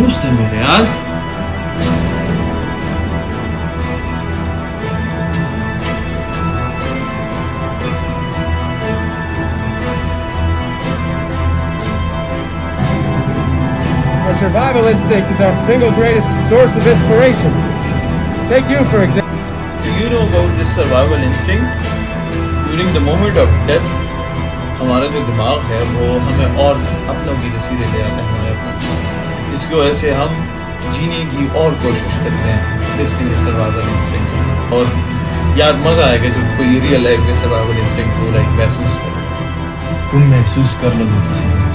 दोस्त है मेरे यार। Our survival instinct is our single greatest source of inspiration. Take you for example. Do you know about this survival instinct? During the moment of death, हमारा जो दिमाग है वो हमें और अपनों की तस्वीरें ले आता है हमारे अपने, जिसकी वजह से हम जीने की और कोशिश करते हैं। This thing is survival instinct. और यार मजा आएगा जब कोई रियल लाइफ के सर्वाइवल इंस्टिंक्ट को लाइक महसूस करे। तुम महसूस कर लोगे किसी को।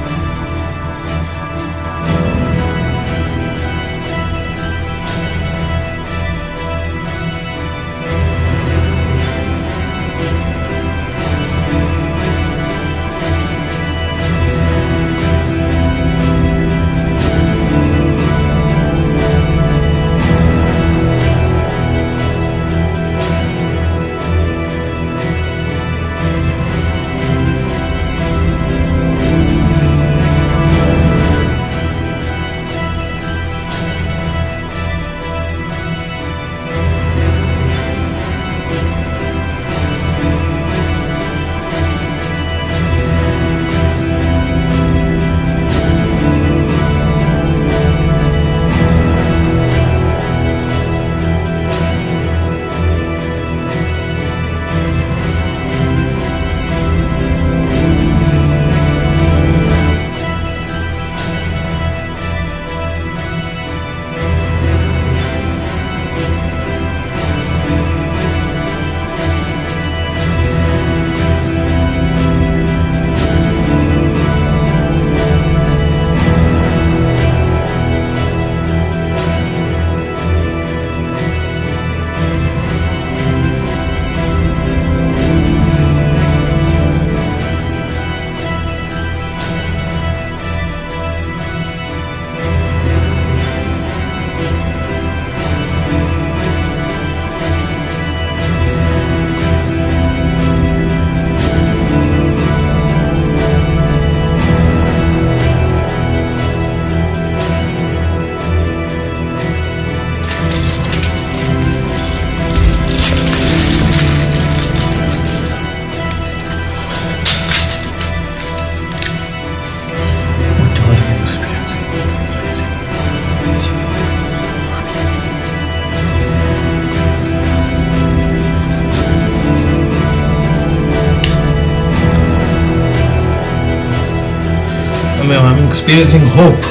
I'm experiencing hope.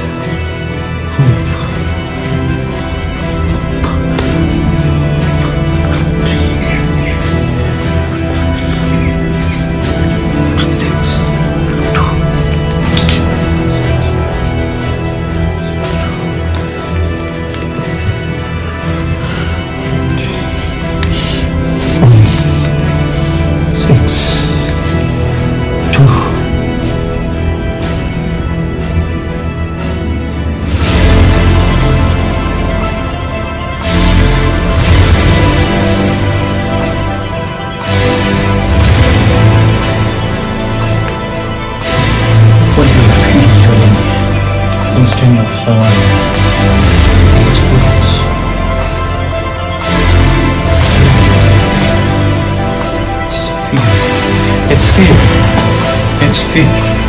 Instinct of survival. It's fear. It's fear. It's fear.